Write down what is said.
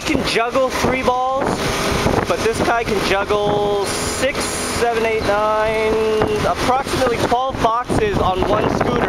can juggle 3 balls, but this guy can juggle 6, 7, 8, 9, approximately 12 boxes on one scooter.